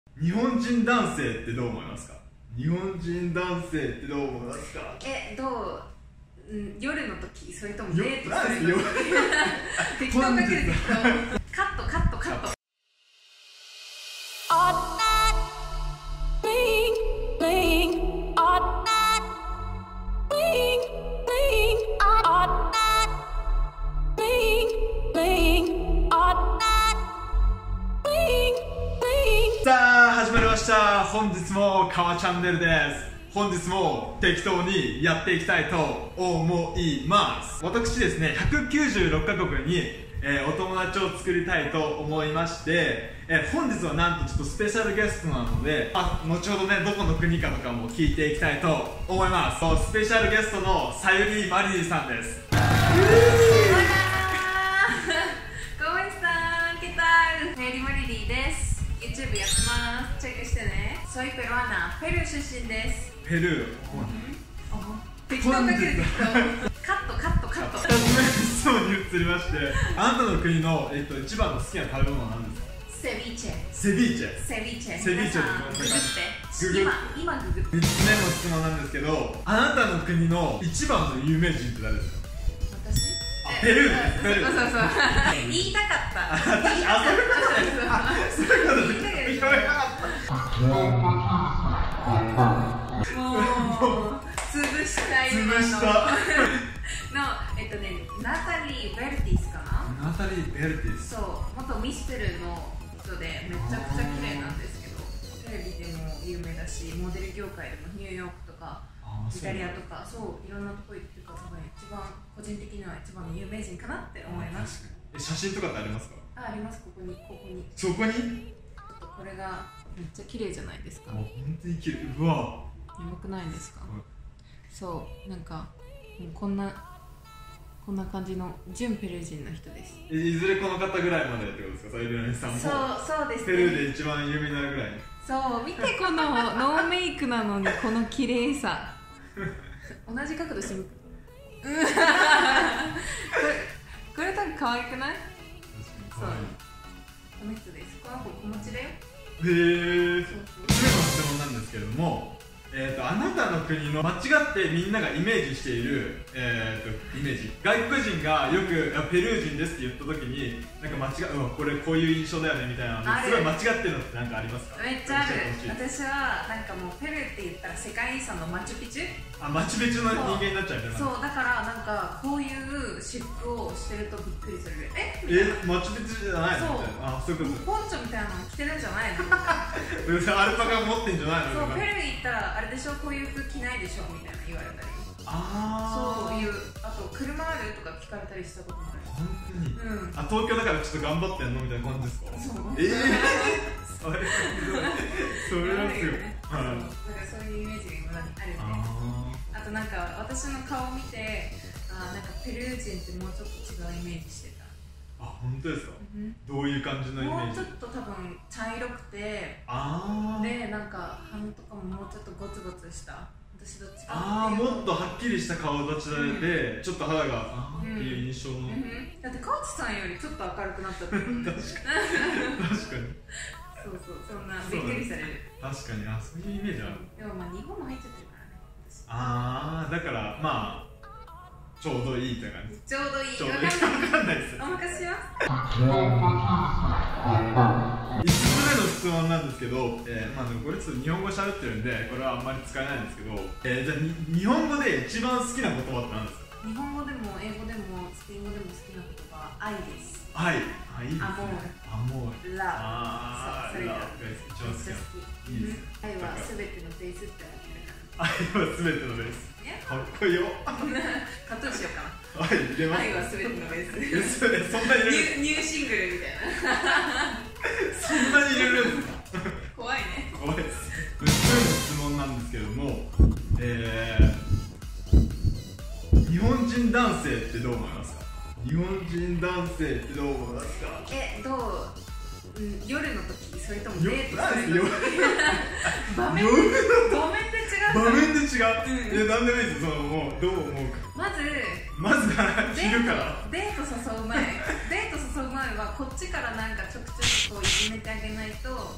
日本人男性ってどう思いますか？日本人男性ってどう思いますか？ 夜の時、それともデートする夜適当かける適当。カットカットカット。 さあ始まりました。本日もかわチャンネルです。本日も適当にやっていきたいと思います。私ですね、196カ国に、お友達を作りたいと思いまして、本日はなんとちょっとスペシャルゲストなので、後ほどね、どこの国かとかも聞いていきたいと思います。スペシャルゲストのさゆりまりりさんです。 YouTube やってます。チェックしてね。ソイペルアナ、ペルー出身です。 ペルー。 適当かける適当。カットカットカット。 2つ目の質問に移りまして、あなたの国の、一番の好きな食べ物は何ですか？ セビーチェ。 セビーチェ。 セビーチェ。 セビーチェってググって。今ググって。 3つ目の質問なんですけど、あなたの国の一番の有名人って誰ですか？ 私？ ペルー。ペルー。 そうそう。言いたかった。 そういうことです。言いたかった。 もう潰したい今の。 潰した。 ナタリー・ベルティスかな。 ナタリー・ベルティス。 そう、元ミステルの人でめちゃくちゃ綺麗なんですけど、テレビでも有名だし、モデル業界でもニューヨークとかイタリアとか、そういろんなとこ行ってるから、多分一番個人的には一番の有名人かなって思います。 写真とかってありますか？ あります。ここにそこにこれがめっちゃ綺麗じゃないですか。 もう本当に綺麗。うわ、 やばくないですか？そう、なんかこんな感じの純ペルー人の人です。 いずれこの方ぐらいまでってことですか？サイルラインさんもそうですね。 ペルーで一番有名になるぐらい。 そう、見てこのノーメイクなのにこの綺麗さ。同じ角度してみる。これ多分可愛くない？そう。この人です。この子子持ちだよ。 へえ。次の質問なんですけれども、あなたの国の間違ってみんながイメージしている、イメージ、外国人がよくペルー人ですって言った時になんかこれこういう印象だよねみたいなのすごい間違ってるのって何かありますか？ めっちゃある。私はなんかもうペルーって言ったら世界遺産のマチュピチュ。 マチュピチュの人間になっちゃうみたいな。 そうだからなんかこういう私服をしてるとびっくりする。 マチュピチュじゃないの？そういうこと。 ポンチョみたいなの着てるんじゃないの？ アルパカ持ってんじゃないの？ そう、ペルー行ったらあれでしょ、こういう服着ないでしょみたいな言われたり。そういう、あと車あるとか聞かれたりしたこともある。 本当に？ 東京だからちょっと頑張ってんのみたいな感じですか？ そう。 それはすごい。 なんかそういうイメージが今まであるよね。あとなんか私の顔を見て、なんかペルー人ってもうちょっと違うイメージしてた。 本当ですか？どういう感じのイメージ？ もうちょっと多分茶色くて、でなんか鼻とかももうちょっとゴツゴツした。私どっちかっていうともっとはっきりした顔立ちで、ちょっと肌がっていう印象の。 だって川内さんよりちょっと明るくなっちゃったもんね。確かに。そうそう、そんなびっくりされる。 確かに、そういうイメージある。 でも日本も入っちゃってるからね。 だからちょうどいいって感じ。 ちょうどいい。 わかんないです。 お任せします。 5つ目の質問なんですけど、でもこれちょっと日本語喋ってるんでこれはあんまり使えないんですけど、じゃあ日本語で一番好きな言葉って何ですか？ 日本語でも英語でもスペイン語でも好きな言葉、愛です。 愛。いいですね。 アモール。 ラブ。 それが一番好き。いいですね。 愛はすべてのベースって言ってるから。愛はすべてのベース。かっこいいよ。 カットしようかな。愛はすべてのベース。 そんなに入れる？ ニューシングルみたいな。 そんなに入れるんですか？ 怖いね。 怖いです。6つ目の質問なんですけども、日本人男性ってどう思いますか？日本人男性ってどう思いますか？ 夜の時、それともデートする時？場面で違う。 場面で違う。何でもいいです。もうどう思うか。まず昼からデート誘う前はこっちからなんかちょくちょくこういじめてあげないと、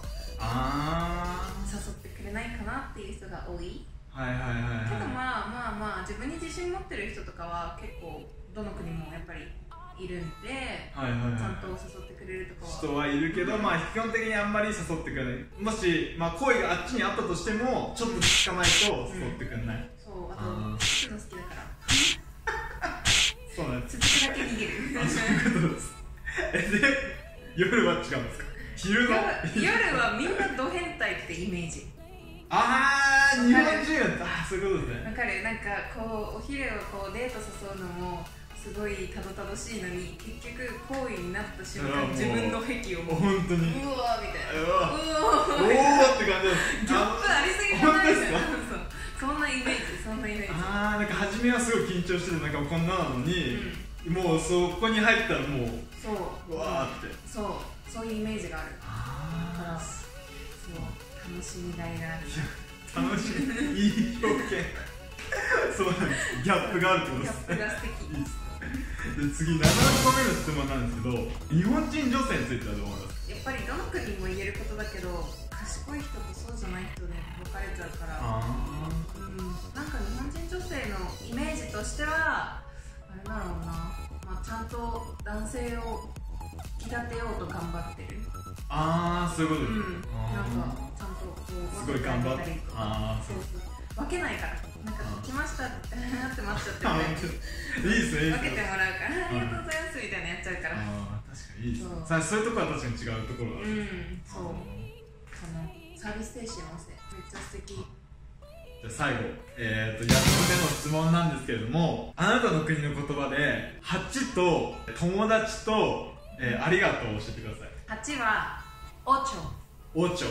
誘ってくれないかなっていう人が多い。 はいはいはいはい。 けどまあ自分に自信持ってる人とかは結構どの国もやっぱりいるんで、ちゃんと誘ってくれるとかは人はいるけど、まあ基本的にあんまり誘ってくれない。もし、まあ、恋があっちにあったとしてもちょっとつかないと誘ってくれない、 そう、あとつつの好きだからそうなんです。 つつだけ逃げるそういうことです。で、夜は違うんですか？昼の夜はみんなド変態ってイメージ。 日本人はそういうことですね。 わかる。なんかこうお昼をこうデート誘うのもすごいたどたどしいのに、結局行為になった瞬間自分の癖をもう本当にうわーみたいな、 うわーって感じです。 ギャップありすぎじゃないですか。そんなイメージ、そんなイメージ。 なんか初めはすごい緊張してて、なんかこんなのに、もうそこに入ったらもうそうわーって、 そういうイメージがあるから、そう楽しみがいがある。 楽しみ、いい表現そうなんです。ギャップがあるってことです。 ギャップが素敵。 いいですね。で、次7個目の質問なんですけど、日本人女性についてはどう思います？ やっぱりどの国も言えることだけど、賢い人とそうじゃない人で分かれちゃうから、なんか日本人女性のイメージとしてはあれだろうな、まあ、ちゃんと男性を引き立てようと頑張ってる。 そういうことです。 なんかちゃんとこうすごい頑張って分けないから、なんか来ましたってなって待っちゃってるいいですね。 分けてもらうから、ありがとうございますみたいなやっちゃうから。 確かにいいですね。そういうところは確かに違うところがある。 そうそのサービス精神旺盛、めっちゃ素敵。 じゃあ最後、8つ目の質問なんですけれども、あなたの国の言葉で8と友達と、ありがとうを教えてください。 8はオチョ。 オチョ。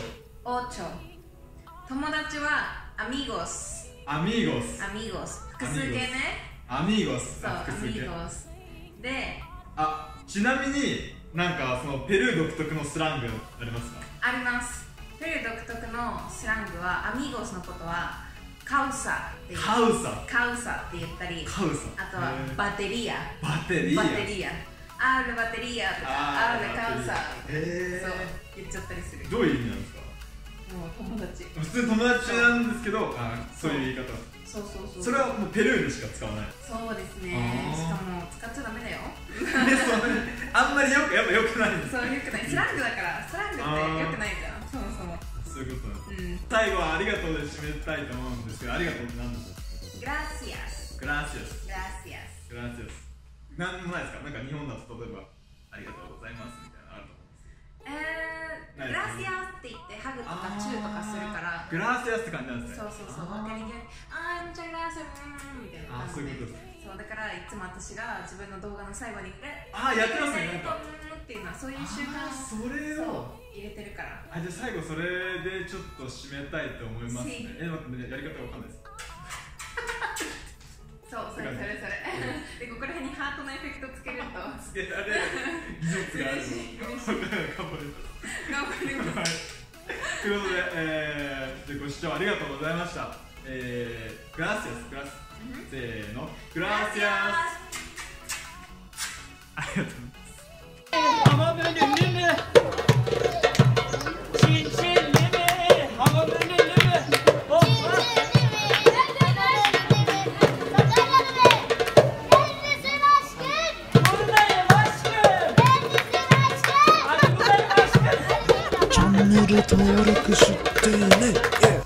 友達はアミゴス。複数形ね。 アミゴス。 そう、アミゴスで、 ちなみになんかそのペルー独特のスラングありますか？ あります。ペルー独特のスラングは、アミゴスのことはカウサって言ったり、あとはバテリア、アールバテリアとかアールカウサ、そう言っちゃったりする。 どういう意味なんですか？ もう友達、 普通友達なんですけど、そういう言い方。 そうそれはもうペルーでしか使わない。 そうですね。しかも使っちゃダメだよあんまりやっぱ良くないんです。 そう、良くない。スラングだから、スラングって良くないじゃん、そもそも。 そういうことなんです。最後はありがとうで締めたいと思うんですけど、ありがとうって何ですか？グラシアス。なんもないですか？なんか日本だと例えばありがとうございますみたいなのあると思うんですけど。 グラシアスって言ってハグとかチューとかするから。 グラシアスって感じなんですね。 そう分かりにくい。ムチャグラシアスみたいな感じで。そうだからいつも私が自分の動画の最後にやってますね。なんかっていうのはそういう習慣それを入れてるから。 じゃあ最後それでちょっと締めたいと思いますね。待ってね、やり方わかんないです。 それで、ここら辺にハートのエフェクトつけるとつけられる技術があるの。頑張ります。ということで、ご視聴ありがとうございました。グラシアス。せーの、グラシアス。ありがとうございます。 チャンネル登録して